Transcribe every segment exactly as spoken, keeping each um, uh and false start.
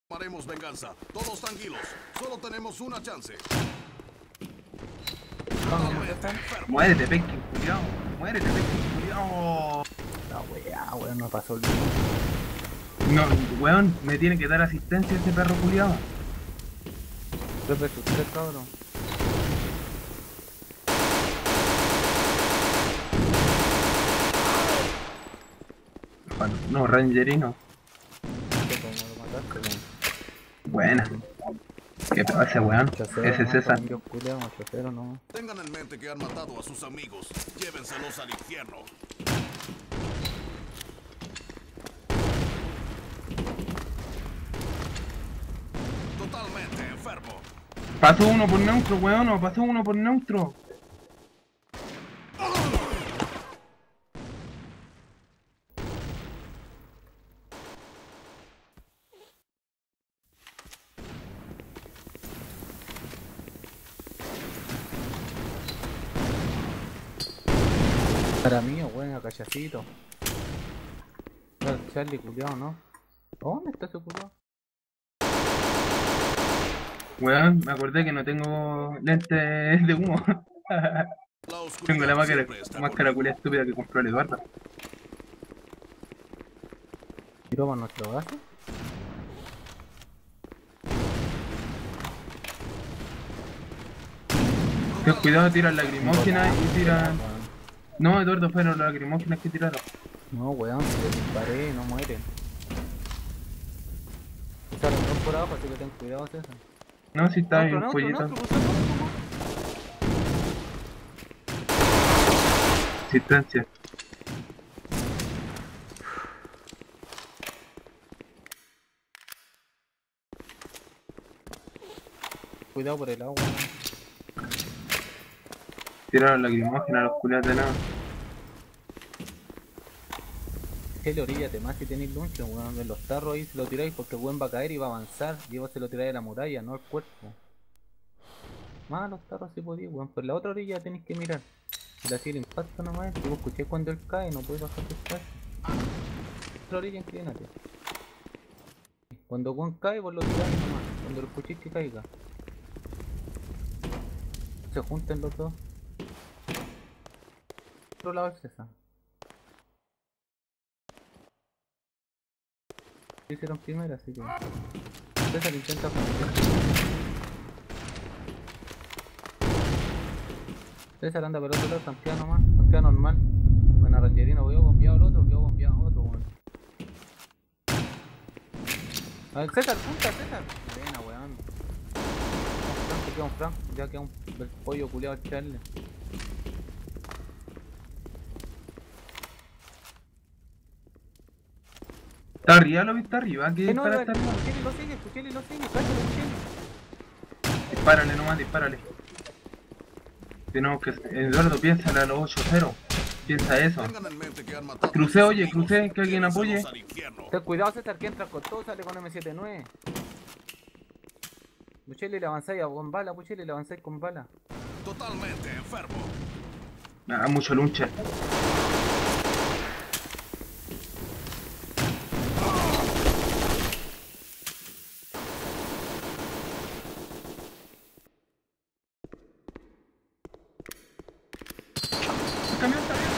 Tomaremos venganza. Todos tranquilos. Solo tenemos una chance. Muérete, Peskin, culiao. Muérete, Peskin, culiao. La weá, weón, no pasó el No, weón, me tiene que dar asistencia este perro culiao. tres versus tres, cabrón. Bueno, no, Rangerino. ¿Cómo lo mataste, weón? Buena. ¿Qué pedo ese weón? Ese es César. ocho cero, no. Tengan en mente que han matado a sus amigos. Llévenselos al infierno. Totalmente enfermo. Pasó uno por neutro, weón, no, pasó uno por neutro. Para mí, weón, a cachacito. Charlie, culiao, ¿no? ¿Dónde está ese culiao? Weón, me acordé que no tengo lentes de humo. La oscuridad Tengo la máscara, siempre está máscara conmigo. culia estúpida que compró el Eduardo. ¿Tiró para nuestro base? Ten cuidado, tiran lacrimógenas y tiran... No, Eduardo, fueron las lacrimógenas que tiraron. No, weón, si le disparé, no mueren. Usaron dos por abajo, así que ten cuidado, César. No, si está Neutro, bien, neutro, pollito. neutro, usa neutro, ¿no? Asistencia. Cuidado por el agua. Tiraron lacrimógenas a los culiados de nada. Que le oríllate más si tenéis lunch, weón, de los tarros ahí se lo tiráis porque el weón va a caer y va a avanzar. Y vos se lo tiráis a la muralla, no al cuerpo. Más a los tarros si podéis, weón. Por la otra orilla tenéis que mirar. Le hacía el impacto nomás. Si vos escuché cuando él cae, no puedes bajar tu espacio. Otra orilla, inclínate. Cuando Juan cae, vos lo tiráis nomás. Cuando lo escuchéis que caiga. Se junten los dos. Otro lado es esa. Lo hicieron primero, así que... César intenta flanquear. César anda por el otro lado, flanquea nomás. Flanquea normal. Buena rangerina, voy a bombear al otro, voy a bombear a otro, weón. A ver, César, punta, César. Buena, weón. Franco, queda un Franco, ya queda un el pollo culiado al Charlie. ¿Está arriba? ¿Lo viste arriba? ¿Qué Eh, no, dispara no, hasta arriba? Pucheli lo sigue, Pucheli lo sigue, cállate, Pucheli. Dispárale nomás, dispárale. Tenemos que... Eduardo, piénsale a los ocho cero. Piensa eso. Tengan en mente que han matado Crucé, a sus oye, amigos. crucé, que alguien apoye. Llévenselos al infierno. Ten cuidado, César, que entra con todo, sale con M setenta y nueve. Pucheli le avanzáis con bala, Pucheli le avanzáis con bala. Totalmente enfermo. Nada, mucho lunche. Camión, camión,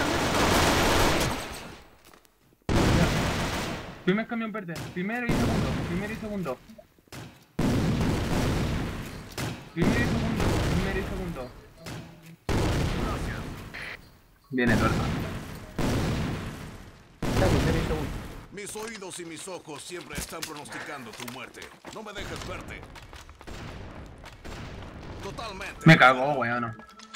camión. Primer camión verde, primero y segundo, primero y segundo. Primero y segundo, primero y segundo. Bien, Eduardo. Dale, dale, segundo. Mis oídos y mis ojos siempre están pronosticando tu muerte. No me dejes verte. Totalmente. Me cagó, weón.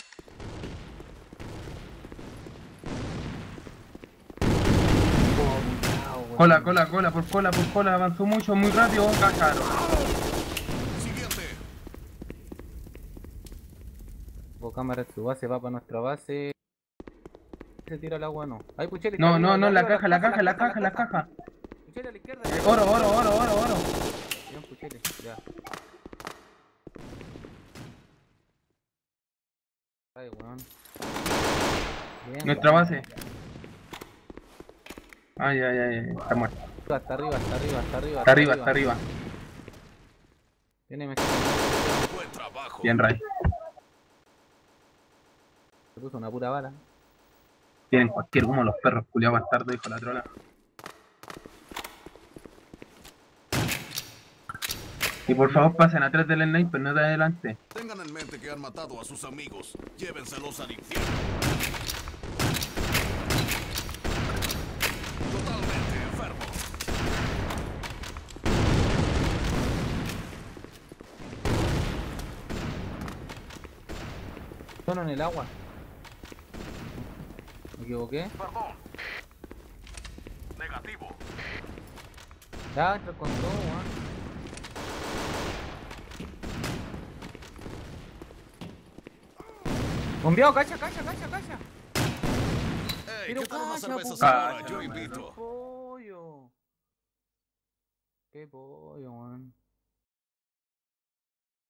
Cola, cola, cola, por cola, por cola, avanzó mucho, muy rápido, cagaron. Siguiente. O cámara de su base va para nuestra base. Se tira al agua, no. Ay, Pucheli. No, está no, arriba, no, la arriba, caja, la caja, la caja, la caja. Pucheli a la izquierda. Eh, Oro, oro, oro, oro, oro. Bien, Pucheli, ya. Ay, weón. Bien, Nuestra weón. base. Ay, ay, ay, ay, está muerto. Hasta arriba, hasta arriba, hasta arriba. Está arriba, está arriba. Tiene me Buen trabajo. Bien, Ray. Se puso una pura bala. Tienen cualquier humo los perros culiados bastardo, dijo la trola. Y por favor pasen atrás del sniper, no de adelante. Tengan en mente que han matado a sus amigos. Llévenselos al infierno. Totalmente enfermo. Solo en el agua. ¿Me equivoqué? Perdón. Negativo. Ya, entra con todo, weón. Bombeado, cacha, cacha, cacha, cacha. Ey, Pero ¿qué tal una cacha, cerveza po, ahora? cacha, Yo weón. Qué invito. pollo. Qué pollo, weón.